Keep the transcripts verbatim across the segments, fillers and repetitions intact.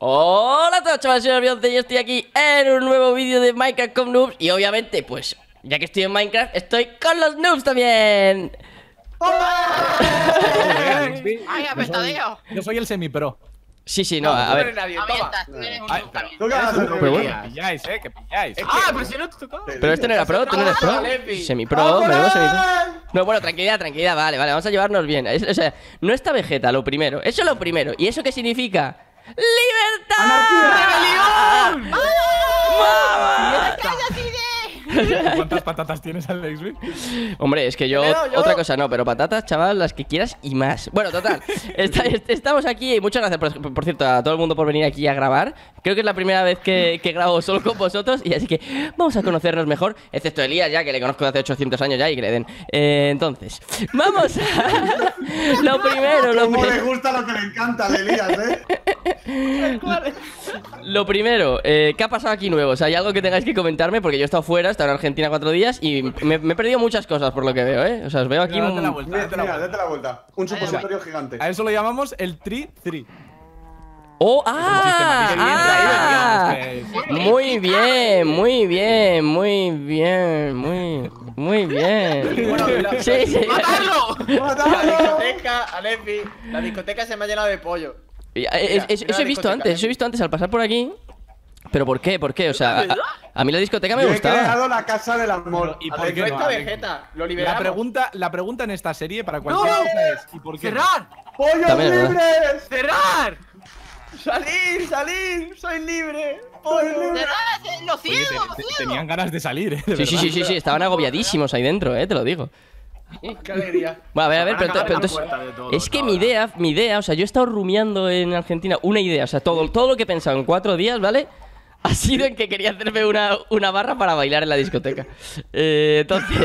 Hola a todos, chavales, soy Bionce y estoy aquí en un nuevo vídeo de Minecraft con noobs. Y obviamente, pues, ya que estoy en Minecraft, estoy con los noobs también. ¡Ay, apestadeo! Yo soy el semi-pro. Sí, sí, no, a ver. Avientas, tú eres un Ay, noob pero- también. ¿Tú qué vas a hacer? Pero bueno. Que pilláis, eh, que pilláis. Ah, pero si no te tocaba. Pero este no era pro, tú no eres pro. Semi-pro, me veo semi-pro. No, bueno, tranquilidad, tranquilidad, vale, vale, vamos a llevarnos bien. Es- o sea, no está Vegeta, lo primero. Eso es lo primero. ¿Y eso qué significa? ¡Libertad! ¡Rebelión! ¡Mamá! ¿Cuántas patatas tienes, Alexby? Hombre, es que yo, Primero yo. otra cosa no, pero patatas, chaval, las que quieras y más. Bueno, total, está- est- estamos aquí y muchas gracias, por, por cierto, a todo el mundo por venir aquí a grabar. Creo que es la primera vez que, que grabo solo con vosotros y así que vamos a conocernos mejor, excepto Elías ya, que le conozco de hace ochocientos años ya y que le den. Eh, entonces, vamos a... Lo primero, lo ¿Cómo le primero... gusta lo que le encanta a Elías, eh? Lo primero, eh, ¿qué ha pasado aquí nuevo? O sea, ¿hay algo que tengáis que comentarme? Porque yo he estado fuera, he estado en Argentina cuatro días y me, me he perdido muchas cosas por lo que veo, ¿eh? O sea, os veo aquí... Mira, date la un- vuelta, Mira, date la mira, vuelta. date la vuelta. Un supositorio gigante. A eso lo llamamos el tri tri. ¡Oh! ¡Ah! ¡Ah! Muy bien, muy bien, muy bien, muy, muy bien. Sí, sí. ¡Matarlo! La ¡Matadlo! discoteca, Alefi, la discoteca se me ha llenado de pollo. Eh, eh, es- es- Eso he visto antes, eso he visto antes al pasar por aquí. ¿Pero por qué? ¿Por qué? O sea, a, a mí la discoteca me Yo he gustaba. creado la casa del amor. ¿Y A por ver, qué no no, está Alex? Vegeta, lo La liberamos. pregunta, la pregunta en esta serie para cualquier ¡No! cosa es ¿y por qué? no? ¡Cerrar! ¡Pollos También es libres! ¡Cerrar! ¡Salir, salir! ¡Soy libre! ¡Pollo! ¡Cerrar! ¡Lo Oye, ciego, te- lo te- ciego! tenían ganas de salir, eh. de Sí, sí, verdad. sí, sí, sí, estaban agobiadísimos ahí dentro, eh, te lo digo. ¡Qué alegría! Bueno, a ver, a ver, Van pero, a acabar pero en la entonces. puerta de todo, Es que no, mi no. idea, mi idea, o sea, yo he estado rumiando en Argentina una idea, o sea, todo, todo lo que he pensado en cuatro días, ¿vale? Ha sido en que quería hacerme una, una barra para bailar en la discoteca. Eh, entonces.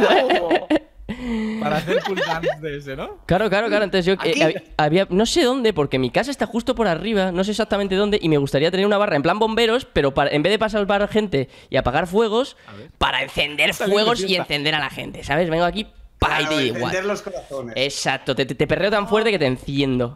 Para hacer cool dance de ese, ¿no? Claro, claro, claro. Entonces yo eh, Aquí. hab- había, no sé dónde, porque mi casa está justo por arriba, no sé exactamente dónde, y me gustaría tener una barra en plan bomberos, pero para, en vez de pasar gente y apagar fuegos, para encender Salir de fuegos y fiesta. encender a la gente, ¿sabes? Vengo aquí para Para ti encender igual. los corazones. Exacto, te, te, te perreo tan fuerte que te enciendo.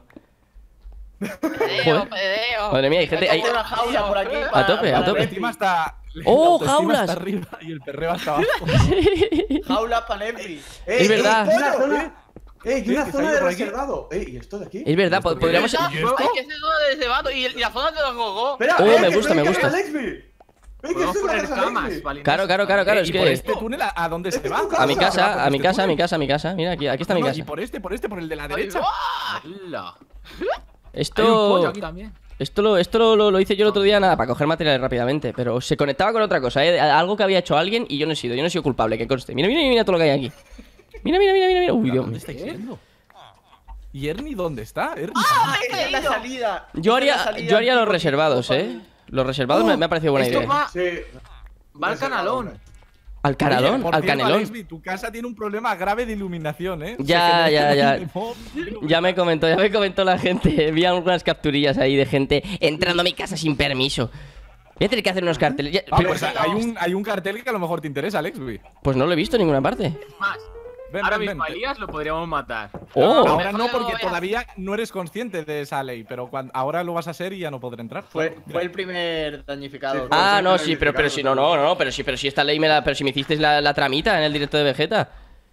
Pedeo, pedeo. Madre mía, hay gente. Hay... Hay una jaula por aquí. A tope, a para tope. Alefi. Encima está. ¡Oh, la autoestima jaulas! está arriba y el perreo hasta abajo. Jaula para Alefi. Eh, Es verdad. Eh, y una zona, eh, y una ¿Qué zona se ha de ido por aquí? reservado. Eh, ¿y esto de aquí? Es verdad, pod- podríamos. ¿Verdad? ¿Y esto? Hay que hacer zona de debate y, y la zona de los gogó. Espera, Oh, eh, me que gusta, estoy me en gusta. casa de Alexby. Eh, que Podemos estoy en la poner casa de camas, Alexby. vale. Claro, claro, claro, claro. Eh, Es ¿Y por que. este túnel a, a dónde se Este es va? tu casa. A mi casa, a mi Este casa, a mi túnel. casa, a mi casa. Mira, aquí, aquí está mi No, casa. y por este, por este, por el de la Ahí derecha. va. ¡Hala! Hay un pollo Esto. aquí también. Esto lo, esto lo, lo- lo hice yo el otro día, nada, para coger materiales rápidamente. Pero se conectaba con otra cosa, ¿eh? Algo que había hecho alguien y yo no he sido. Yo no he sido culpable, que conste. Mira, mira, mira todo lo que hay aquí. Mira, mira, mira, mira. mira. Uy, Dios ¿Dónde mío. estáis yendo? ¿Y Ernie dónde está? Ernie. Esa es la salida. Yo Esa es la haría, salida yo haría del los tipo reservados, tipo, ¿eh? Los reservados me, me ha parecido buena Esto idea. va, Sí. va al canalón. Al Oye, canalón, por al cierto, canelón. Alexby, tu casa tiene un problema grave de iluminación, ¿eh? Ya, Se ya, genera ya. un mob de iluminación. Ya me comentó, ya me comentó la gente. Vi algunas capturillas ahí de gente entrando a mi casa sin permiso. Voy a tener que hacer unos carteles. Ya- Ah, pero- pues hay un, hay un cartel que a lo mejor te interesa, Alexby. pues no lo he visto en ninguna parte. Más. Ven, Ahora ven, mismo a ven. Elías lo podríamos matar. Oh, Ahora no, Mejor que porque no lo veas. todavía no eres consciente de esa ley, pero cuando, ahora lo vas a ser y ya no podré entrar. Fue, fue el primer dañificado. ah, no, sí, sí, pero, pero si no, no, no, pero si, pero si esta ley me la, pero si me hicisteis la, la tramita en el directo de Vegeta.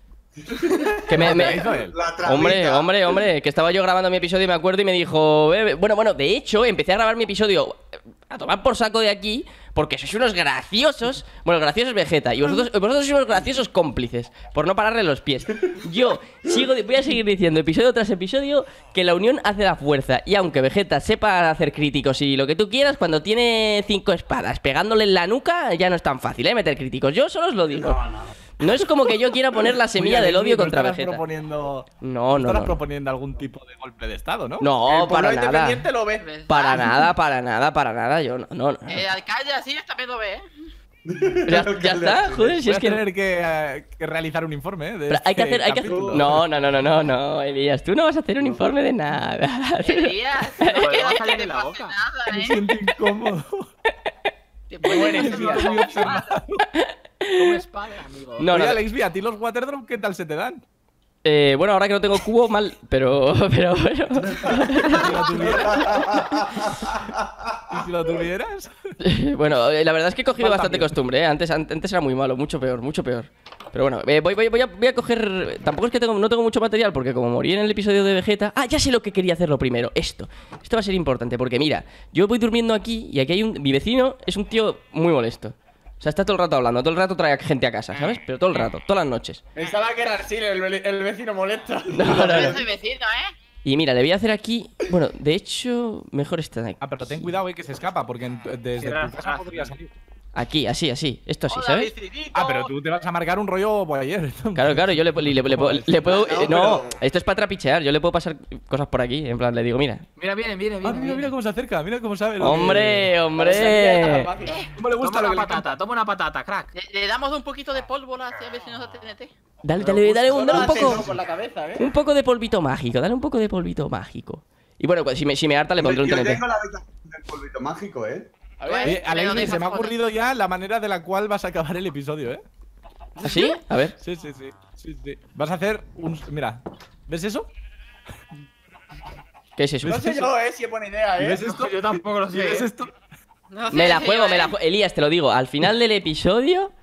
Que me, me- ¿Qué hizo él? La tramita. Hombre, hombre, hombre, que estaba yo grabando mi episodio y me acuerdo y me dijo, "Eh, bueno, bueno, de hecho, empecé a grabar mi episodio a tomar por saco de aquí porque sois unos graciosos, bueno, el gracioso es Vegeta y vosotros, vosotros sois unos graciosos cómplices por no pararle los pies. Yo sigo, voy a seguir diciendo episodio tras episodio que la unión hace la fuerza y aunque Vegeta sepa hacer críticos y lo que tú quieras, cuando tiene cinco espadas pegándole en la nuca ya no es tan fácil, ¿eh? Meter críticos. Yo solo os lo digo. No es como que yo quiera poner la semilla Oye, del odio Alexby, ¿no contra estarás Vegeta. proponiendo, No, no, estarás no. proponiendo algún tipo de golpe de estado, ¿no? No, El pueblo para nada. independiente lo ve. ¿Verdad? Para nada, para nada, para nada. Yo no, no. no. El alcalde así también lo ve, ¿eh? Ya, ya está, joder, si Voy es a que. tener que, eh, que realizar un informe, ¿eh? de Pero hay que este hacer, hay que hacer. capítulo. No, no, no, no, no, no, Elías, tú no vas a hacer un informe de nada. Elías, no Podemos te salir te en la pase boca. nada, Me ¿eh? siento incómodo. Te puedes Me siento muy observado. Como espada, amigo. No, Oye, no. Alexby, ¿a ti los waterdrop qué tal se te dan? Eh, bueno, ahora que no tengo cubo, mal, pero, pero bueno. ¿Y si lo tuvieras? ¿Y si lo tuvieras? Bueno, eh, la verdad es que he cogido Falta bastante miedo. costumbre, ¿eh? Antes, an- antes era muy malo, mucho peor, mucho peor. Pero bueno, eh, voy, voy, voy, a, voy a coger... Tampoco es que tengo, no tengo mucho material, porque como morí en el episodio de Vegeta... Ah, ya sé lo que quería hacer lo primero, esto. Esto va a ser importante, porque mira, yo voy durmiendo aquí y aquí hay un... Mi vecino es un tío muy molesto. O sea, está todo el rato hablando, todo el rato trae gente a casa, ¿sabes? Pero todo el rato, todas las noches. Pensaba que era Arsil, el, ve- el vecino molesto. No, no, Yo no. soy vecino, ¿eh? Y mira, le voy a hacer aquí... Bueno, de hecho, mejor está aquí. Ah, pero ten cuidado, eh, que se escapa, porque en- desde Cierra, tu casa cierra. podría salir. Aquí, así, así. Esto así, Hola, ¿sabes? vecinito. Ah, pero tú te vas a marcar un rollo por ayer. Claro, claro, yo le, le- le- le puedo... le puedo- No, eh, no, pero- esto es para trapichear, yo le puedo pasar cosas por aquí. En plan, le digo, mira... Mira, viene, viene, Ah, viene. mira, mira cómo se acerca, mira cómo sabe. lo que- ¡Hombre, hombre! ¿Cómo le gusta Toma lo una que le patata, toma una patata, crack. Le, le damos un poquito de pólvora hacia vecinos de T N T. Dale, dale, dale un, dale un poco... Por la cabeza, ¿eh? Un poco de polvito mágico, dale un poco de polvito mágico. Y bueno, pues si me, si me harta le pondré un Yo T N T. tengo la habitación del polvito mágico, ¿eh? A Pues, ver, Oye, Alexis, ¿dónde se me ha está? ocurrido ya la manera de la cual vas a acabar el episodio, ¿eh? ¿Así? A ver. Sí, sí, sí. sí, sí. Vas a hacer un... Mira, ¿ves eso? ¿Qué es eso? no sé yo, ¿eh? Si es buena idea, ¿Y ¿eh? ves esto? Yo tampoco lo ¿Y sé. ves ¿eh? esto? No sé Me la si juego, yo, me la ¿eh? juego. Elías, te lo digo, al final del episodio...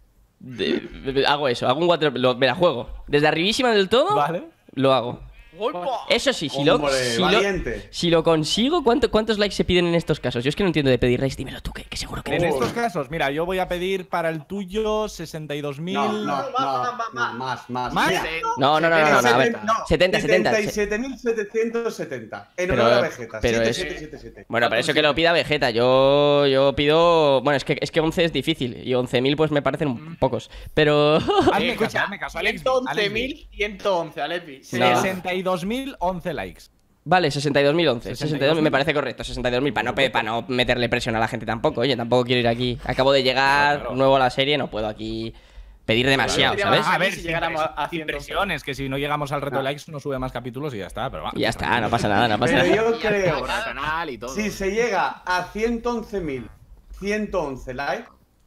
de- de- hago eso, hago un water... lo- me la juego. Desde arribísima del todo, Vale. lo hago. ¡Golpa! Eso sí, si lo, Hombre, si lo, valiente. si lo consigo, ¿cuánto- ¿cuántos likes se piden en estos casos? Yo es que no entiendo de pedir likes, dímelo tú, que, que seguro que... En estos casos, mira, yo voy a pedir para el tuyo sesenta y dos mil... No, no, no, no, más, más. ¿Más? Mira, No, no, no, no, no, a ver. no, setenta, setenta. setenta y siete mil setecientos setenta. En Pero- honor a Vegeta. pero es- siete siete siete siete. Bueno, pero eso que lo pida Vegeta, yo, yo pido... Bueno, es que, es que once es difícil y once mil pues me parecen pocos, pero... Hazme Eh, caso, escucha, hazme caso, Alex. ciento once mil ciento once, Alepi. Sí. No. sesenta y dos mil once likes. Vale, sesenta y dos mil once, sesenta y dos mil me sesenta y dos mil. parece correcto, sesenta y dos mil para no, pe- pa no meterle presión a la gente tampoco, oye, tampoco quiero ir aquí. Acabo de llegar Claro. nuevo a la serie, no puedo aquí pedir demasiado, Claro. ¿sabes? Ah, A ver, si si llegáramos llegáramos a a cien, impresiones, que si no llegamos al reto de likes no sube más capítulos y ya está, pero va. Y ya está, no pasa nada, no pasa Pero nada. yo creo, Por el canal y todo. si se llega a ciento once mil ciento once likes,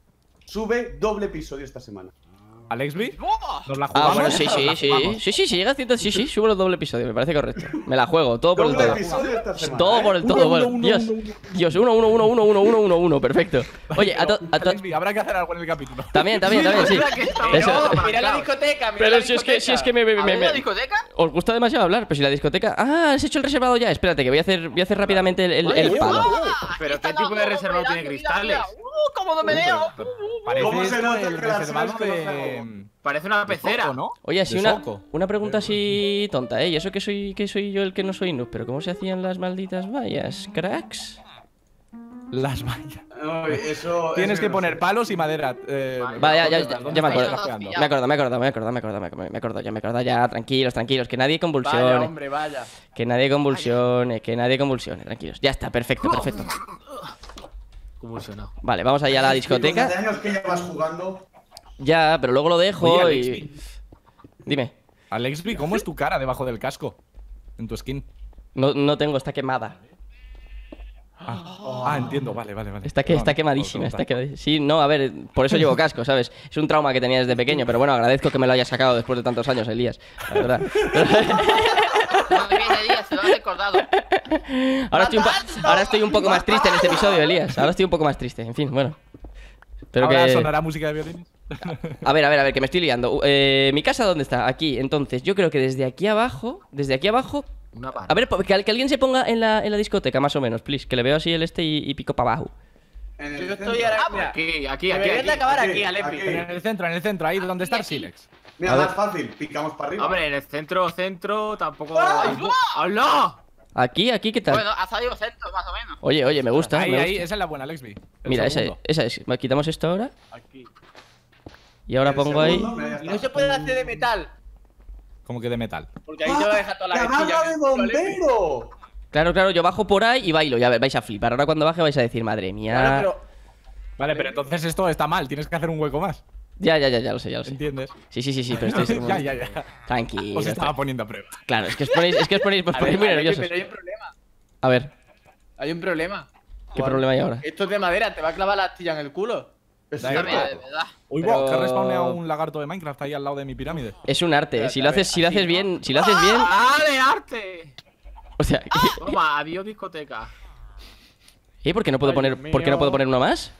sube doble episodio esta semana. Alex B, ¡Buah! nos la Ah, jugamos. bueno, sí, Nos sí, la sí, jugamos. sí, sí, si llega a cien, sí, sí, subo los doble episodio, me parece correcto. Me la juego, todo por el Doble todo. episodio esta semana. Todo ¿eh? por el Uno, todo, uno, bueno, uno, Dios, uno, uno. Dios, uno, uno, uno, uno, uno, uno, uno, uno, perfecto. Oye, a to- a to- Alex B, habrá que hacer algo en el capítulo. también, también, también, sí. que estamos Eso. todos Mira la arrancados. discoteca, mira Pero la si es que, si es que me, ¿A me- ver me- la discoteca? os gusta demasiado hablar, pero si la discoteca... Ah, has hecho el reservado ya, espérate, que voy a hacer, voy a hacer rápidamente el, el, el palo. ¡Ah! Pero Aquí ¿qué está tipo de la reservado bomba, tiene mira, cristales? mira, mira. ¡Uh, cómo no me veo! Parece ¿Cómo se esto nota el que las reservado sabes que no de... Parece una de pecera. Soco, ¿no? Oye, así De una, Soco. una pregunta así tonta, ¿eh? Y eso que soy, que soy yo el que no soy noob, pero ¿cómo se hacían las malditas vallas, cracks? Las vallas. No, eso, Tienes eso que no poner sé. palos y madera. Eh, Vale, ya, ya, ¿dónde ya, estás? ya me ¿Dónde acuerdo. estás pegando? Me acuerdo, me acuerdo, me acuerdo, me acuerdo, me acuerdo, me acuerdo, ya me acuerdo, ya, tranquilos, tranquilos, que nadie Vaya, convulsione, hombre, vaya. que nadie convulsione, que nadie convulsione, tranquilos. Ya está, perfecto, perfecto. Convulsionado. Vale, vamos allá a la ¿Y con discoteca. los años que llevas jugando? Ya, pero luego lo dejo Oye, y... Alexi. Dime, Alex B, ¿cómo es tu cara debajo del casco? En tu skin. no, no tengo, está quemada. Ah, ah, entiendo, vale, vale, vale. Está, que, está Perdón, quemadísima, por está preguntar. quemadísima. Sí, no, a ver, por eso llevo casco, ¿sabes? Es un trauma que tenía desde pequeño, pero bueno, agradezco que me lo hayas sacado después de tantos años, Elías. La verdad. Muy bien, Elías, se lo has recordado. Ahora estoy, un po- ahora estoy un poco más triste en este episodio, Elías. Ahora estoy un poco más triste, en fin, bueno. Pero Ahora que... sonará música de violines. A ver, a ver, a ver, que me estoy liando. Uh, eh, ¿Mi casa dónde está? Aquí. Entonces, yo creo que desde aquí abajo, desde aquí abajo... Una pana. A ver, po- que, al- que alguien se ponga en la, en la discoteca, más o menos, please. Que le veo así el este y, y pico para abajo. En el Yo centro. estoy ahora. Ah, pues Mira, aquí, aquí, aquí. deberían aquí. de acabar aquí, aquí, Alepi. aquí. En el centro, en el centro, ahí donde está el Silex. Mira, A ver. más fácil, picamos para arriba. Hombre, en el centro, centro, tampoco. ¡Ay, ¡Hola! Aquí, aquí, ¿qué tal? Bueno, ha salido centro, más o menos. Oye, oye, me gusta. Ahí, me ahí, gusta. esa es la buena, Alex B. El Mira, esa, segundo. esa es. Quitamos esto ahora. Aquí. Y ahora El pongo ahí. segundo, mira, ya Y está. no se puede hacer de metal. Como que de metal. Porque ahí te va a dejar toda la ¡La vestilla. barra de bombero! Claro, claro, yo bajo por ahí y bailo. Ya vais a flipar. Ahora cuando baje vais a decir, madre mía. Claro, pero. Vale, pero entonces esto está mal, tienes que hacer un hueco más. Ya, ya, ya, ya lo sé, ya lo sé. ¿Entiendes? Sí, sí, sí, sí, pero estoy. ya, ya, ya. Tranquilo. Os estaba está- poniendo a prueba. Claro, es que os ponéis, es que os ponéis, os A ponéis ver, muy Alepi, nerviosos. pero hay un problema. A ver, Hay un problema. ¿qué problema hay ahora? Esto es de madera, te va a clavar la astilla en el culo. Es Da cierto. igual. De verdad. Uy, Pero- wow, que ha respawnado un lagarto de Minecraft ahí al lado de mi pirámide. Es un arte. Si lo haces, si lo Así, haces ¿no? bien, si lo haces bien. ¡Ah, de arte! O sea, Toma, adiós discoteca. ¿eh? ¿Por qué no puedo Ay, poner, Dios ¿por qué no mío. puedo poner uno más?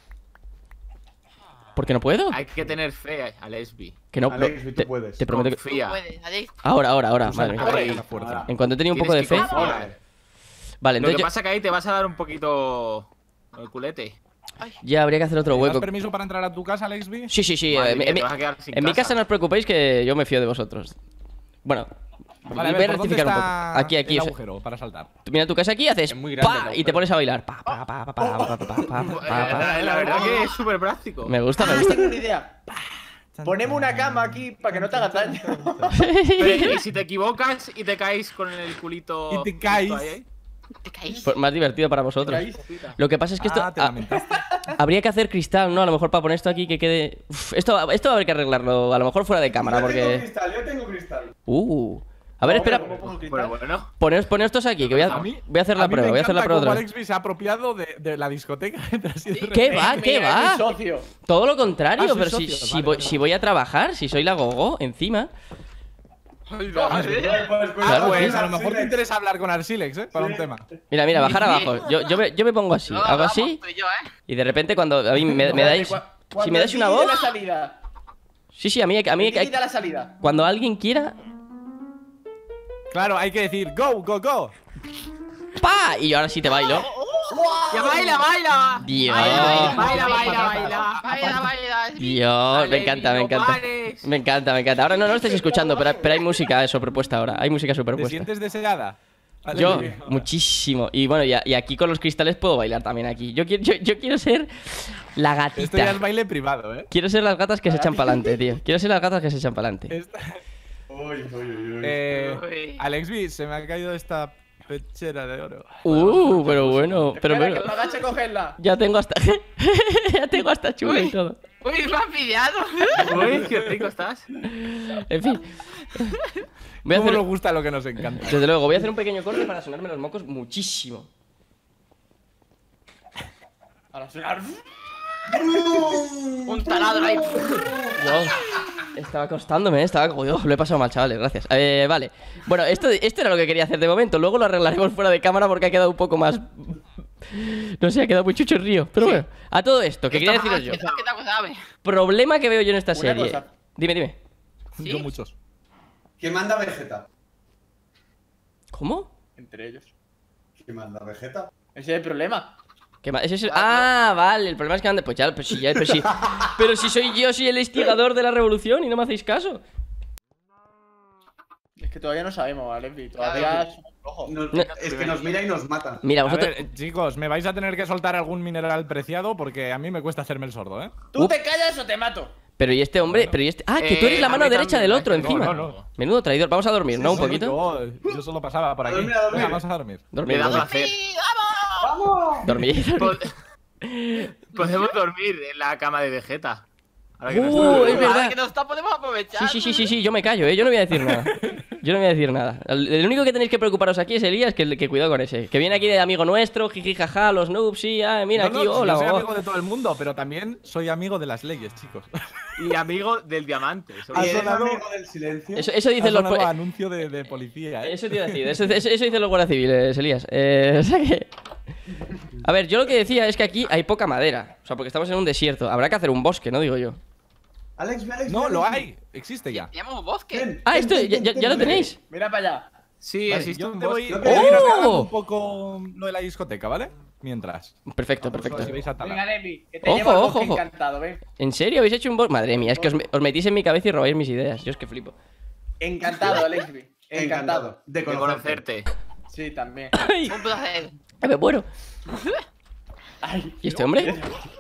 ¿Por qué no puedo? Hay que tener fe a Lesbi. Que no. Alex, no, tú te, puedes. te prometo que. Confía. Puedes, Alex. Ahora, ahora, ahora. Usa Madre el mía. poder Ay, de la fuerza. En cuanto he tenido un Tienes poco de que fe. confiar. Ahora. Vale, Lo que entonces yo- pasa que ahí te vas a dar un poquito el culete. ya habría que hacer otro ¿Me das hueco. permiso para entrar a tu casa, Alexby? Sí, sí, sí. Madre en, mía, en te mi- vas a quedar sin en mi casa. casa no os preocupéis que yo me fío de vosotros. Bueno, Vale, a voy ver, a ¿por dónde rectificar un está poco. Aquí, aquí. el o sea, agujero para saltar? tú mira tu casa aquí, haces Es muy grande el pa y te agujero. pones a bailar. Pa, pa, pa, pa, pa, pa, pa, pa, pa, pa, pa. Eh, La verdad que es súper práctico. Me gusta, me Ah, gusta. tengo una idea. Ponemos una cama aquí para que no te hagas daño. Pero, ¿y si te equivocas y te caes con el culito? Y te justo caes. ahí, ahí? Te caís. Pues más divertido para vosotros. Lo que pasa es que esto Ah, te ah, lamentaste. habría que hacer cristal, ¿no? A lo mejor para poner esto aquí que quede. Uf, esto, esto va a haber que arreglarlo, a lo mejor fuera de cámara, Yo tengo porque. cristal, yo tengo cristal. Uh. A ver, espera. Pero bueno. Poneos, poneos estos aquí, que voy a, A mí, voy a hacer la a mí prueba, me voy a hacer la encanta prueba cómo otra vez. Alexby se ha apropiado de, de la discoteca. así de ¿Qué repente. va? ¿Qué Mira, va? mi socio. Todo lo contrario, Ah, sois pero si, socios, si, vale, voy, vale. si voy a trabajar, si soy la gogo, encima. Ay, Ah, no, sí. ¿eh? Pues, pues, Ah, Claro, pues sí. a lo mejor te interesa hablar con Arsilex, ¿eh? Para un tema. Mira, mira, bajar abajo. Yo, yo, me, yo me pongo así, No, hago vamos, así, tú y yo, ¿eh? y de repente cuando a mí me, me dais. Si me dais una voz. la salida. Sí, sí, a mí, a mí Quita la salida. cuando alguien quiera. Claro, hay que decir go, go, go. ¡Pa! Y yo ahora sí te bailo. ¡Ya baila, baila! Dios. Baila, baila, baila, baila. Baila, baila. es mi- Dios, me Dale, encanta, me no encanta. pares. Me encanta, me encanta. Ahora no, no lo estáis escuchando, pero, pero hay música eso propuesta ahora. Hay música ¿Te superpuesta. sientes deseada? Yo, Alexby? muchísimo. Y bueno, y, a- y aquí con los cristales puedo bailar también aquí. Yo quiero, yo, yo quiero ser la Esto ya gatita. es baile privado, ¿eh? Quiero ser las gatas que se echan para adelante, tío. Quiero ser las gatas que se echan para adelante. Esta- Uy, uy, uy, uy. Eh, Uy. Alexby, se me ha caído esta pechera de oro. Uh, pero bueno, pero Espera, bueno. que me agache a cogerla. Ya tengo hasta. Ya tengo hasta chula y todo. Uy, me has pillado. Uy, qué rico estás. En fin. Voy a ¿Cómo hacer. nos gusta lo que nos encanta? Desde luego, voy a hacer un pequeño corte para sonarme los mocos muchísimo. Ahora sonar. Un taladro ahí. Dios, estaba costándome, eh, estaba. Dios, lo he pasado mal, chavales, gracias. Eh, vale. Bueno, esto, esto era lo que quería hacer de momento. Luego lo arreglaremos fuera de cámara porque ha quedado un poco más. No sé, ha quedado muy chuchorrío. Pero bueno, a todo esto, que quería deciros yo. ¿Qué tal? ¿Qué tal? ¿Sabes? Problema que veo yo en esta Una serie. cosa. Dime, dime. ¿Sí? Yo muchos. ¿Quién manda Vegeta? ¿Cómo? Entre ellos. ¿Quién manda Vegeta? Ese es el problema. ¿Qué más? Ese es el- Ah, vale, el problema es que ande. Pues ya, pues sí, ya, pero sí. Pero si soy yo, soy el instigador de la revolución y no me hacéis caso. Es que todavía no sabemos, Alexby. Todavía somos rojos. Nos- No. Es que nos mira y nos mata. Mira, A vosotros. ver, chicos, me vais a tener que soltar algún mineral preciado porque a mí me cuesta hacerme el sordo, ¿eh? Tú Up. te callas o te mato. Pero y este hombre, pero y este. Ah, que tú eres Eh, la a mano mí derecha también, del otro no, encima. no, no. Menudo traidor. Vamos a dormir, ¿no? Un Sí, poquito. Yo, yo solo pasaba por aquí. A dormir, a dormir. Venga, vamos a dormir. Dormir, Le da dormir. placer. Sí, vamos. Dormir. Pod- Podemos dormir en la cama de Vegeta. Ahora que no Uh, está- es verdad. Ahora que no está, podemos aprovechar. Sí, sí, sí, sí, sí, yo me callo, ¿eh? Yo no voy a decir nada. Yo no voy a decir nada. El, el único que tenéis que preocuparos aquí es Elías, que, que cuidado con ese. Que viene aquí de amigo nuestro, jiji, jaja, los noobs, sí, ah, mira No, aquí, no, si hola, yo soy oh. amigo de todo el mundo, pero también soy amigo de las leyes, chicos. Y amigo del diamante. sobre ¿Y Ha todo. eres sonado- amigo del silencio? Eso, eso Ha dicen los. sonado po- anuncio de, de policía, ¿eh? Eso te iba a decir, eso, eso, eso dicen los guardias civiles, Elías. Eh, o sea que. A ver, yo lo que decía es que aquí hay poca madera. O sea, porque estamos en un desierto. Habrá que hacer un bosque, ¿no? Digo yo. Alex, ve, Alex, No, ve, lo Alex. hay. Existe ya. Tenemos un bosque. Ven, Ah, ven, esto ven, ya, ven, ya- ven, ya lo ven. tenéis. Mira para allá. Sí, Vale, existe yo un te voy, bosque. te voy a ir ¡Oh! arreglando un poco lo de la discoteca, ¿vale? Mientras. Perfecto, Si perfecto. vais a Venga, talar. Levi, que te Ojo, llevo al ojo, bosque ojo. encantado, ven. ¿En serio habéis hecho un bosque? Madre mía, es que os, me- os metís en mi cabeza y robáis mis ideas. Yo es que flipo. Encantado, Alexby. Encantado. Encantado de De conocerte. conocerte. Sí, también. ¡Ay! Un placer. ¡Ay, me muero! Ay, ¿Y este hombre?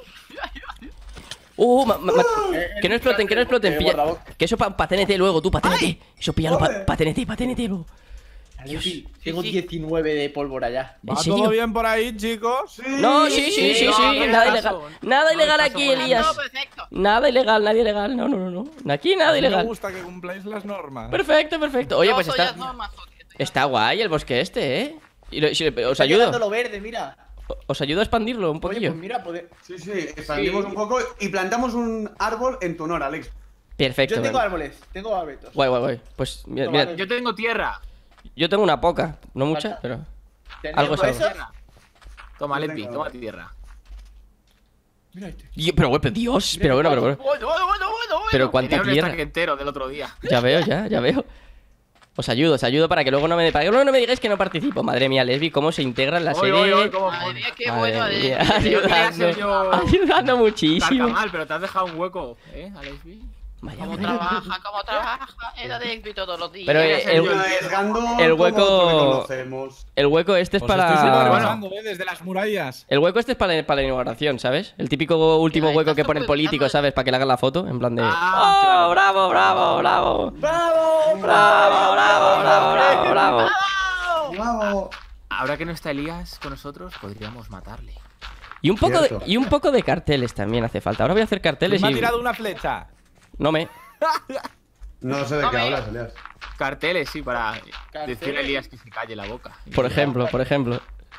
¡Uh! ma- ma- ma- que no exploten, que no exploten. Eh, Pilla- guardaboca. que eso pa, pa T N T luego, tú, pa T N T. Eso píllalo pa, Joder. pa T N T, pa T N T luego. Alexby, tengo sí. diecinueve de pólvora ya. ¿En ¿Va serio? todo bien por ahí, chicos? No, sí, sí, sí, sí. no, no Nada hay ilegal. caso. Nada No hay ilegal caso aquí, por Elías. No, perfecto. Nada ilegal, nadie ilegal. No, no, no, no. Aquí nada A mí me ilegal. gusta que cumpláis las normas. Perfecto, perfecto. Oye, Yo pues soy está. las normas, porque estoy- Está guay el bosque este, ¿eh? Y lo- si- os Está ayudo. quedando lo verde, mira. ¿Os ayudo a expandirlo un Oye, poquillo? pues mira, poder... Sí, sí, expandimos Sí. un poco y plantamos un árbol en tu honor, Alex. Perfecto. Yo tengo vale. árboles, tengo abetos. Guay, guay, guay. Pues mira, Toma, mira, ven. Yo tengo tierra. yo tengo una poca, no mucha, Falta. pero... ¿Tenemos algo es algo. esos? Tierra. Toma, Yo Lepi, tengo- toma tierra. Mira este. Yo- pero, güey, pero Dios, pero bueno, pero bueno. Bueno, bueno, bueno, bueno, bueno. Pero cuánta Tenía un tierra. stack entero del otro día. Ya veo, ya, ya veo. Os ayudo, os ayudo para que luego no me, para que luego no me digáis que no participo. Madre mía, Lesbi, cómo se integra en la Oy, serie. oy, oy, cómo Madre mía, qué Madre bueno. mía, de- de- ayudando, quería ser yo ayudando muchísimo. Carcamal, pero te has dejado un hueco, ¿eh, Alexby? Vaya, ¿Cómo vaya. trabaja? ¿Cómo trabaja? Era de Exby todos los días. Pero, eh, Quería ser el- yo Arriesgando el como hueco- otro que conocemos. El hueco este es Os estoy para... supervisando, ¿eh? Desde las murallas. El hueco este es para, para la inauguración, ¿sabes? El típico último Mira, hueco estás que pone el supervisando político, el- ¿sabes? Para que le hagan la foto, en plan de... Ah, ¡Oh, claro. bravo, bravo, bravo! ¡Bravo! ¡Bravo, bravo, bravo, bravo, bravo! Bravo. Ahora que no está Elías con nosotros, podríamos matarle. Y un, poco de, Cierto. y un poco de carteles también hace falta. Ahora voy a hacer carteles Me ha y... tirado una flecha. No me... No sé de No qué me- hablas, Elias. Carteles, sí, para Carteles. decirle a Elías que se calle la boca. Por ejemplo, por ejemplo.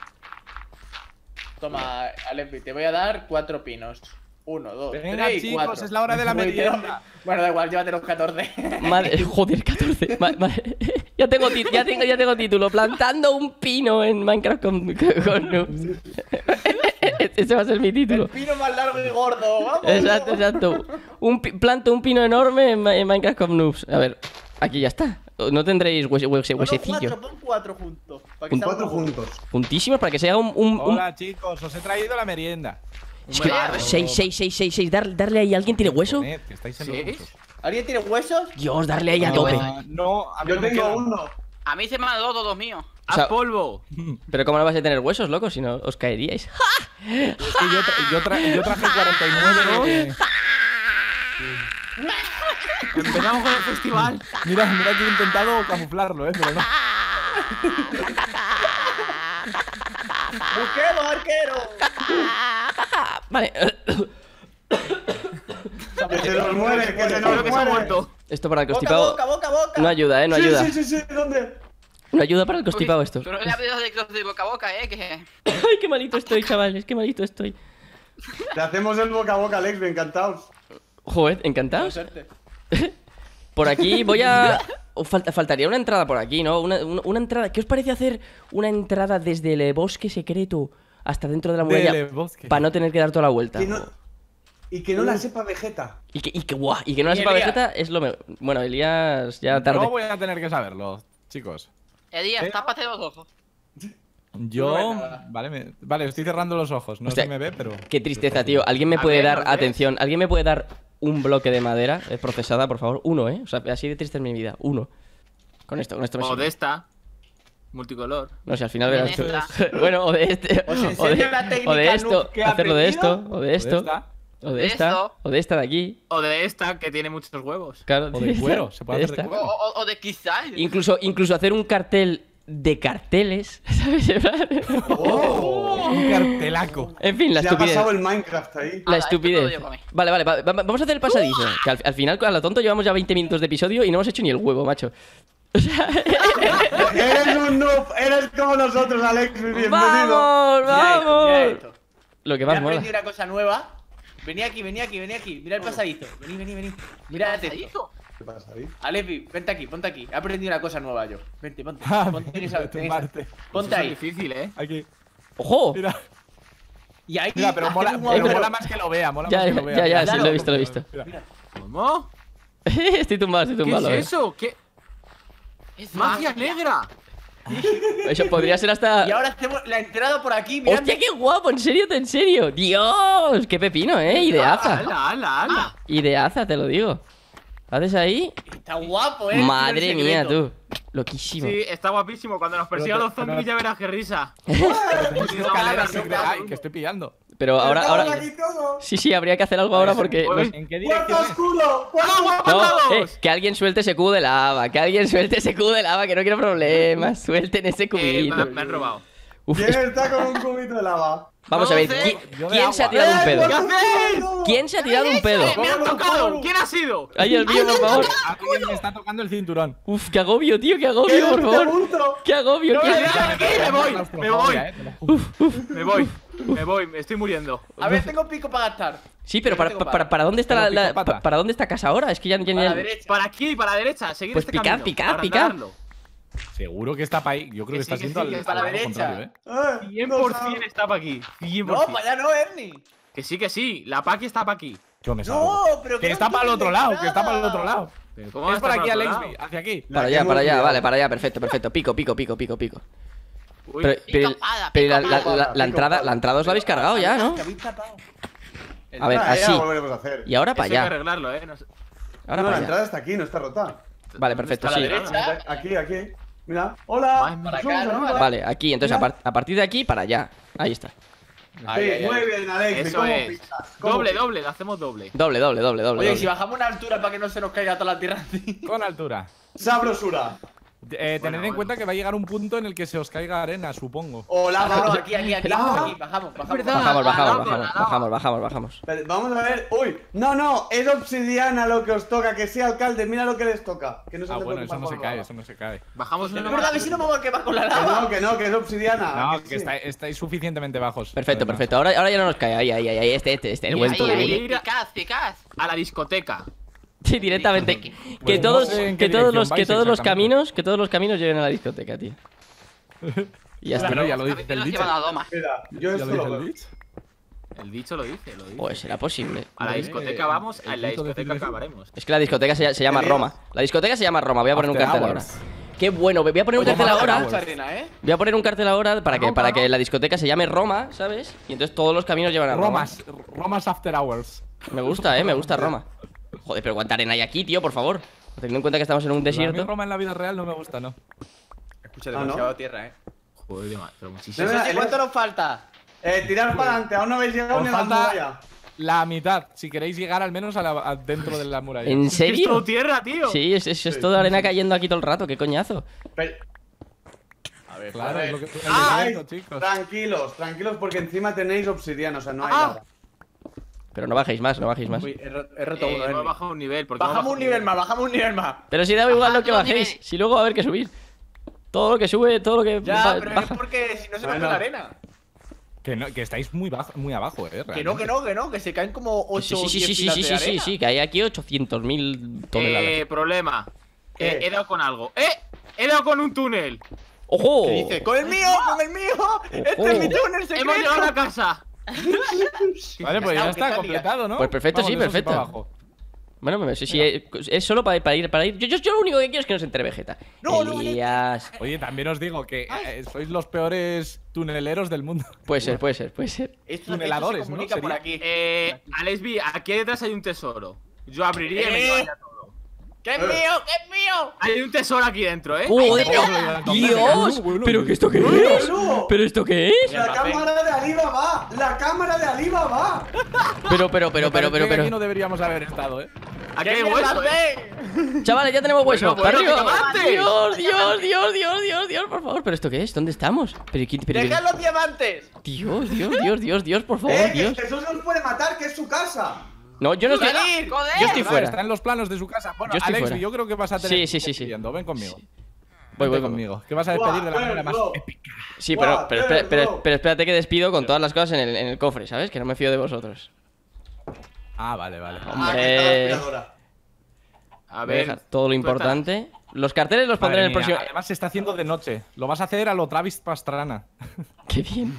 Toma, Alepi, te voy a dar cuatro pinos. Uno, dos, Venga, tres y chicos, cuatro. es la hora de la Uy, tío. merienda. Bueno, da igual, llévate los catorce. Madre, joder, catorce. Ma- ma- ya, tengo ti- ya, tengo, ya tengo título. Plantando un pino en Minecraft con, con noobs. Ese va a ser mi El título. pino más largo y gordo, vamos. Exacto, exacto. Un pi- planto un pino enorme en, Ma- en Minecraft con noobs. A ver, aquí ya está. No tendréis huese, huese- Bueno, huesecillo. cuatro, pon cuatro juntos. para que Un sea cuatro uno. juntos. Juntísimos para que sea un. un, un- Hola, chicos, os he traído la merienda. Es que. seis, seis, seis, seis, seis. Dar- darle ahí. ¿Alguien tiene hueso? Poned, que estáis en los ¿Sí? huesos. ¿Alguien tiene huesos? Dios, darle ahí a No, tope. no, a mí Yo no me tengo quedan. uno. A mí se me han dado todos los míos. O sea- ¡Haz polvo! Pero ¿cómo no vais a tener huesos, loco? Si no, os caeríais. Es que yo, tra- yo, tra- yo traje cuarenta y nueve. de- Empezamos con el festival. Mira, mira que he intentado camuflarlo, eh, pero no. ¡Busquemos, arquero! Vale. Que se nos muere, que se Creo nos que se ha muere. muerto. Esto para el ¡Boca, constipado. boca, boca, boca! No ayuda, eh, no Sí, ayuda. sí, sí, sí, ¿dónde? No ayuda para el constipado esto. Pero le ha pedido de cross de boca a boca, eh. Que... Ay, qué malito estoy, chavales, qué malito estoy. Te hacemos el boca a boca, Alex, me encantados. Joder, Buena ¿encantados? suerte. Por aquí voy a... oh, falta- faltaría una entrada por aquí, ¿no? Una, una- una entrada... ¿Qué os parece hacer una entrada desde el bosque secreto hasta dentro de la muralla? Del bosque. Para no tener que dar toda la vuelta. Que no- Y que no la sepa Vegeta. Y que, y que, guau, y que no la Y sepa Elías. Vegeta es lo mejor. Bueno, Elías ya tarde. No voy a tener que saberlo, chicos. Elías, ¿Eh? tápate los ojos. Yo. No veo nada. Vale, me- vale, estoy cerrando los ojos. No Hostia, se me ve, pero. Qué tristeza, tío. ¿Alguien me A puede ver, dar... ¿lo ves? Atención, ¿alguien me puede dar un bloque de madera eh, procesada, por favor? Uno, ¿eh? O sea, así de triste es mi vida. Uno. Con esto, con esto me O sirve. de esta. Multicolor. No sé, al final verás tú. Esta. Bueno, o de este. Os O de, enseño la técnica o de esto. noob que he Hacerlo de aprendido. esto. O de esto. esta? O de De esta. esto. O de esta de aquí. O de esta, que tiene muchos huevos. Claro, O de esta, cuero, se puede hacer de esta. cuero. O, o- o de quizás. Incluso, incluso hacer un cartel de carteles. ¿Sabes? ¡Oh! Un cartelaco. En fin, la Se ha estupidez. pasado el Minecraft ahí. La Ala, esto todo estupidez. yo comí. Vale, vale, va- va- vamos a hacer el pasadizo. Que al, al final, a lo tonto, llevamos ya veinte minutos de episodio y no hemos hecho ni el huevo, macho. O sea, Eres un noob, eres como nosotros, Alex. Bienvenido. ¡vamos, Mira esto, mira vamos! esto. Lo que He más mola. aprendido una cosa nueva. Vení aquí, vení aquí, vení aquí. Mira el pasadito. Vení, vení, vení. Mirad ¿Qué esto. hizo? ¿Qué pasa ahí? Alepi, vente aquí, ponte aquí. He aprendido una cosa nueva yo. Vente, ponte. Ah, Ponte en esa, de tu en esa. parte. Ponte Eso es ahí. difícil, eh. Aquí. ¡Ojo! Mira, Y ahí. mira, pero mola, hacemos un pero agujero. mola más que lo vea. Mola Ya, más que lo vea. ya, ya, Mira, sí, lo he visto, lo he visto. Mira. Mira. ¿Cómo? Estoy tumbado, estoy ¿Qué tumbado. es eh. eso? ¿Qué? Es ¡Magia negra! Eso podría ser hasta. Y ahora hacemos la entrada por aquí, mirad. ¡Hostia, qué guapo! ¿En serio? ¿En serio? ¡Dios! ¡Qué pepino, eh! Ideaza. ¡Hala, hala, hala! Ideaza, te lo digo. ¿Haces ahí? Está guapo, eh. Madre Tiene el mía, secreto. tú. Loquísimo. Sí, está guapísimo. Cuando nos persigan Pero- los zombies pero- ya verás qué risa. Pero tenéis No, escaleras no, secretas. no, Ay, no. que estoy pillando. Pero ahora, Estamos ahora. aquí todos. Sí, sí, habría que hacer algo ahora porque. Pues- nos- ¿En qué ¡Cuarto dirección? oscuro! ¡Cuarto ¡Vamos, oscuro! No, matados! eh, que alguien suelte ese cubo de lava, que alguien suelte ese cubo de lava, que no quiero problemas. Suelten ese Eh, me, cubito. me han robado. Uf, ¿Quién es- está con un cubito de lava? Vamos a ver, doce. ¿qui- Yo de ¿quién se ha agua. tirado un ¿Qué pedo? hacéis? ¿Quién se ha tirado un pedo? ¡Me han tocado! ¿Quién ha sido? Ay, Dios mío, por favor. Alguien me está tocando el cinturón. Uf, qué agobio, tío, qué agobio, por favor. Qué agobio, No, qué me agobio. voy, me voy, Eh, te lo juro. me voy, me voy, me estoy muriendo. A ver, tengo pico para gastar. Sí, pero Yo para, tengo para, para dónde está la, Tengo la- picopata. pa- para dónde está casa ahora? Es que ya, ya, Para ya- la derecha. Para aquí, para la derecha, seguir Pues este picad, camino. picad, para picad. darlo. Seguro que está para ahí. Yo creo que, Que sí, está que siendo sí, al, que al es para lado la contrario, derecha. ¿eh? cien por cien está para aquí. cien por No, cien. para allá no, Ernie. Que sí, que sí. La Paki está para aquí. Yo me salgo. No, pero Que no está para el tienes otro lado, que está nada. para el otro lado. Pero ¿cómo va a Es por estar aquí, para otro Alexby, lado? hacia aquí. Para La allá, que para hemos allá, liado. vale, para allá, perfecto, perfecto. Pico, pico, pico, pico, pico. Uy, Pero, pero, Picopada, pero la, la- picopada. la- la entrada, la entrada os la habéis cargado ya, ¿no? Que habéis tapado. A ver, Ah, ya así. lo volveremos a hacer. Y ahora eso hay para que allá. arreglarlo, eh. No sé- Ahora no, la para allá. entrada está aquí, no está rota. Vale, perfecto, ¿Está a sí. la derecha? Aquí, aquí. Mira. Hola. Ay, para Somos acá, ¿no? amigos. Vale, aquí, entonces a, par- a partir de aquí para allá. Ahí está. Ahí, Sí, ahí, muy ahí. bien, Alex. Eso ¿Cómo es. pisas? ¿Cómo Doble, pisas? doble, lo hacemos doble. Doble, doble, doble, doble. Oye, doble. si bajamos una altura para que no se nos caiga toda la tierra así. Con altura. Sabrosura. Eh, tened Bueno, en bueno. cuenta que va a llegar un punto en el que se os caiga arena, supongo. Hola, No, no, vamos. aquí, aquí, aquí. Ah. Aquí, bajamos, bajamos. verdad. Bajamos, La bajamos, lava, bajamos, la lava. bajamos, bajamos, bajamos. Vamos a ver. Uy, no, no, es obsidiana lo que os toca. Que sí, alcalde, mira lo que les toca. Que no se Ah, te bueno, preocupen eso no por se la cae, lava. eso no se cae. Bajamos Es uno verdad, a ver si no me voy a quemar con la Que lava. no, que no, que es obsidiana. No, que que sí. está- estáis suficientemente bajos. Perfecto, además. perfecto. Ahora, ahora ya no nos cae. Ahí, ahí, ahí, ahí. Este, este, este. El Y buen esto tío. debería ahí. ir a, Picaz, picaz. a la discoteca. Sí, directamente. Que Pues no todos, sé en que qué todos dirección los, que vais todos los exactamente. caminos, que todos los caminos lleven a la discoteca, tío. Y ya está. Bueno, ya lo dice A el nos dicho. llevan a Doma. Mira, yo ¿Ya esto lo dice lo el veo. dicho? El dicho lo dice, lo dice. Pues será posible. A la Eh, discoteca vamos, el en la dicho discoteca decide eso. acabaremos. Es que la discoteca se, se llama ¿Qué digo? Roma. La discoteca se llama Roma. Voy a poner un After cartel ahora. hours. Qué bueno. Voy a poner un Oye, cartel bajamos ahora. mucha arena, ¿eh? Voy a poner un cartel ahora para que, Vamos, para vamos. que la discoteca se llame Roma, ¿sabes? Y entonces todos los caminos llevan a Roma. Romas, Romas After Hours. Me gusta, eh, me gusta Roma. Joder, pero cuánta arena hay aquí, tío, por favor. Teniendo en cuenta que estamos en un A mí desierto. Roma en la vida real no me gusta, ¿no? Escucha, Ah, ¿no? demasiado tierra, ¿eh? Joder, de ma- pero muchísimo. No, Eso no, sí, el- ¿cuánto nos falta? Eh, tirar para adelante, aún no habéis llegado Os ni a la falta muralla. la mitad, si queréis llegar al menos a la, a dentro de la muralla. ¿En Es todo serio? tierra, tío. Sí, es, es, es toda arena cayendo aquí todo el rato, qué coñazo. Pero- A ver, Claro, a es ver. lo que el Ah, desierto, chicos. tranquilos, tranquilos, porque encima tenéis obsidiana, o sea, no hay Ah. nada. Pero no bajéis más, no bajéis más. Uy, he, ro- he roto Eh, uno, hemos Ernie. bajado un nivel. ¿por qué Bajamos hemos un bajado nivel más, bajamos un nivel más. Pero si da igual lo que Bajando bajéis, nivel. si luego va a haber que subir. Todo lo que sube, todo lo que Ya, ba- pero baja. es porque si no se nos Bueno. cae la arena. Que, no, que estáis muy, bajo, muy abajo, eh. Que no, que no, que no, que se caen como Sí, ocho sí, o sí, diez sí, sí, pilas sí, de sí, sí, arena. sí, que hay aquí ochocientos mil toneladas. Eh, problema. Eh, ¿Qué? he dado con algo. ¡Eh! He dado con un túnel. ¡Ojo! ¿Qué dice? ¡Con el mío! ¡Con el mío! ¡Este es mi túnel secreto! Hemos llegado a la casa. Vale, pues ya está completado, ¿no? Pues perfecto, sí, Vamos, eso perfecto. para abajo. Bueno, me- sí, sí, es, es solo para, para ir, para ir. Yo, yo, yo lo único que quiero es que no se entere Vegeta. No, no, Elías. Oye, también os digo que eh, sois los peores tuneleros del mundo. Puede ser, puede ser, puede ser. Esto, esto Tuneladores, se ¿no? comunica por Sería- aquí. Eh, Alexby, aquí detrás hay un tesoro. Yo abriría y me Eh. llevaría todo. ¡Que es mío! ¡Que es mío! Hay un tesoro aquí dentro, ¿eh? ¡Joder! Ay, pero- ¡Dios! bueno, ¿Pero bueno. qué esto qué No, es? no. ¿Pero esto qué es? La cámara de arriba va, la cámara de arriba va. Pero, pero, pero, Me pero, parece pero, que Aquí no pero. deberíamos haber estado, eh. Aquí hay ¿Qué hueso, mierda ¿eh? hacéis? Chavales, ya tenemos hueso. Bueno, ¡Para bueno, arriba! diamantes. Dios, Dios, Dios, Dios, Dios, Dios, por favor. ¿Pero esto qué es? ¿Dónde estamos? Pero, ¿quién- pero, ¡Dejad los diamantes! Dios, Dios, Dios, Dios, Dios, por favor, Eh, que Dios. Jesús nos puede matar, que es su casa. No, yo no estoy. ¡Salir! Yo estoy Claro, fuera. Está en los planos de su casa. Bueno, Yo estoy Alex, fuera. yo creo que vas a tener Sí, que sí, sí, ir sí. siguiendo. Ven conmigo. Voy, Vente voy conmigo. Que vas a despedir de la manera más Buah, épica. Sí, pero, Buah, pero, pero, espera- pero, bro. pero espérate que despido con todas las cosas en el, en el cofre, ¿sabes? Que no me fío de vosotros. Ah, vale, vale. Ah, que está la Hombre. aspiradora. A Voy a ver. dejar todo lo tú importante. Los carteles los pondré Madre en el mía, próximo. Además se está haciendo de noche. Lo vas a hacer a lo Travis Pastrana. Qué bien.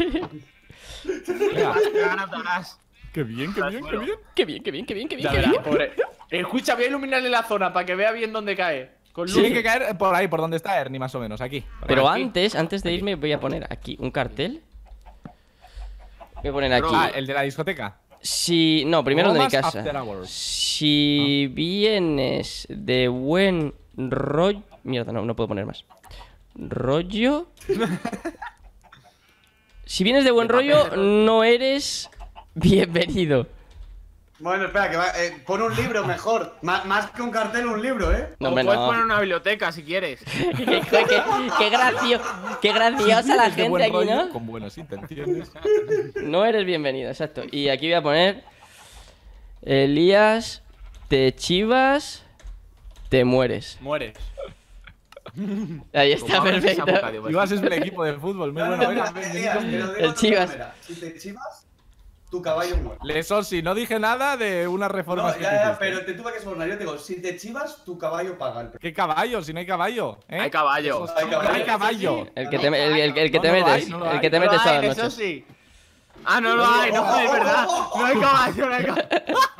Venga. estás- te ganas, te ganas. Qué bien, qué bien, qué bien. Qué bien, qué bien, qué bien, qué bien, Ya qué verás, bien. pobre. Escucha, voy a iluminarle la zona para que vea bien dónde cae. Con luz. Tiene que caer por ahí, por donde está Ernie, más o menos, aquí. Por Pero aquí. antes, antes de irme, voy a poner aquí un cartel. Voy a poner aquí. Ah, el de la discoteca. Si. No, primero el de mi Romas casa. After Hours. Si vienes de buen rollo. Mierda, no, no puedo poner más. Rollo. Si vienes de buen rollo, no eres bienvenido. Bueno, espera, que va, eh, pon un libro mejor. Más, más que un cartel, un libro, ¿eh? No, O hombre, puedes no. poner una biblioteca si quieres. qué, qué, qué, qué gracio, qué graciosa la De gente buen aquí, rollo, ¿no? Con buenas intenciones. No eres bienvenido, exacto. Y aquí voy a poner Elías, te chivas, te mueres. Mueres. Ahí está, Como abres esa perfecto. boca, digo, Chivas es el equipo de fútbol, muy No, bueno. no, Venga, no, ven, Elías, ven, te lo ven. digo El de Chivas. otra manera. Si te chivas, tu caballo muere. Eso sí, no dije nada de unas reformas No, que ya, ya, hiciste. pero te tuve que sobornar. Yo te digo, si te chivas, tu caballo paga el precio. ¿Qué caballo? Si no hay caballo, ¿eh? Hay caballo. Hay caballo. No hay caballo. El que te, el, el- el que No, te no lo metes, hay, no lo el hay. que te No lo metes todas hay, las eso noches. sí. Ah, no lo hay, no joder, es verdad. No hay caballo, no hay caballo.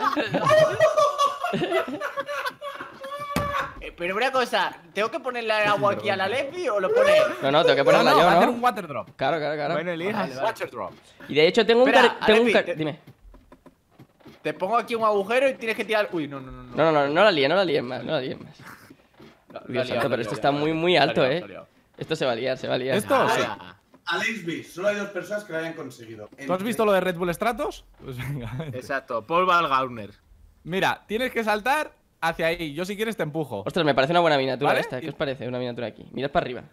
Eh, Pero una cosa, ¿tengo que ponerle agua aquí a la Lesbi o lo pone? No, no, tengo que No, ponerla no, va a hacer yo, un ¿no? water drop. Claro, claro, claro. Bueno, Elías. Water drop. Y de hecho tengo un Espera, car- tengo un Alepi, car- te- Dime. Te pongo aquí un agujero y tienes que tirar. Uy, no, no, no. No, no, no, no la líes, no la líes más, no la líes más. Dios santo, pero esto está muy, muy alto, ¿eh? Esto se va a liar, se va a liar. ¿Esto? Sí. Alexby, solo hay dos personas que lo hayan conseguido. ¿Tú has visto lo de Red Bull Stratos? Pues venga. Exacto, Paul Valgauner. Mira, tienes que saltar hacia ahí. Yo si quieres te empujo. Ostras, me parece una buena miniatura ¿Vale? esta. ¿Qué os parece una miniatura aquí? Mirad para arriba.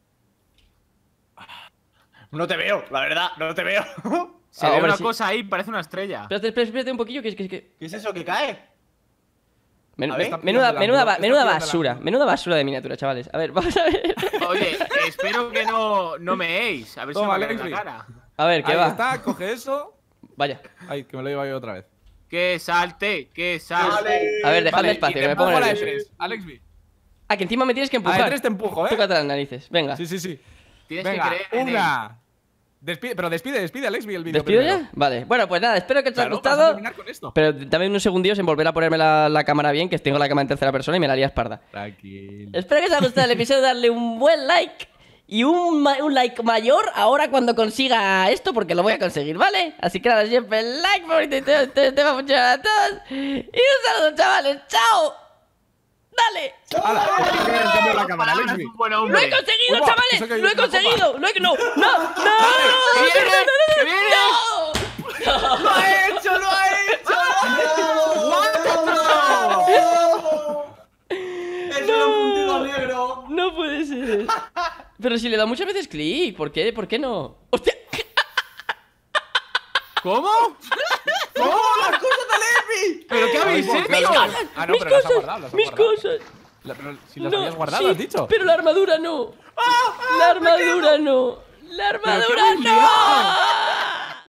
No te veo, la verdad, no te veo. Se Ah, ve hombre, una sí. cosa ahí, parece una estrella. Espérate, espérate, espérate un poquillo, que es que... que... ¿Qué es eso que cae? Men- A ver. Está menuda, pillando el menuda, ángulo, ba- está menuda pillando el basura, ángulo. menuda basura de miniatura, chavales. A ver, vamos a ver. Oye, espero que no, no meéis. A ver Toma, si me cae en Leslie. la cara. A ver, ¿qué Ahí va? está, coge eso. Vaya. Ay, que me lo llevo yo otra vez. Que salte, que salte. A ver, dejadme Vale, espacio, y que te me pongo empujo a la de nervioso. tres. Alexby. Ah, que encima me tienes que A la de empujar. tres te empujo, ¿eh? Tócate las narices, venga. Sí, sí, sí. Tienes Venga, que creer en él. una. Despide, pero despide, despide, Alexby, el vídeo ¿Despido primero. ya? Vale. Bueno, pues nada, espero que te haya Claro, vas a gustado. terminar con esto. Pero dame unos segundillos en volver a ponerme la, la cámara bien, que tengo la cámara en tercera persona y me la haría esparda. Tranquilo. Espero que os haya gustado el episodio, darle un buen like y un, ma- un like mayor ahora cuando consiga esto, porque lo voy a conseguir, ¿vale? Así que nada, siempre el like favorito y te, te, te va mucho a todos. Y un saludo, chavales. ¡Chao! ¡Dale! ¡Hala! Cambio la cámara, Palabras, Alexby. un buen ¡Lo hombre. he conseguido, Uy, va, chavales! eso que ¡Lo he una copa. conseguido! ¡Lo he... ¡No! ¡No! ¡No! ¡Que viene! ¡Que viene! ¡No! ¡Lo ha hecho! ¡Lo ha hecho! ¡Es un puntido negro! No puede ser. Pero si le da muchas veces clic, ¿por qué? ¿Por qué no? ¡Hostia! ¿Cómo? ¿Cómo? ¡Las cosas de Levi! ¿Pero qué habéis Ay, hecho? claro. ¡Cosas! Ah, no, ¡Mis pero las ha cosas! guardado, las ha ¡Mis guardado. cosas! La- pero si las No, habías guardado, sí, has dicho. pero la armadura no. La armadura no. La armadura qué hemos no.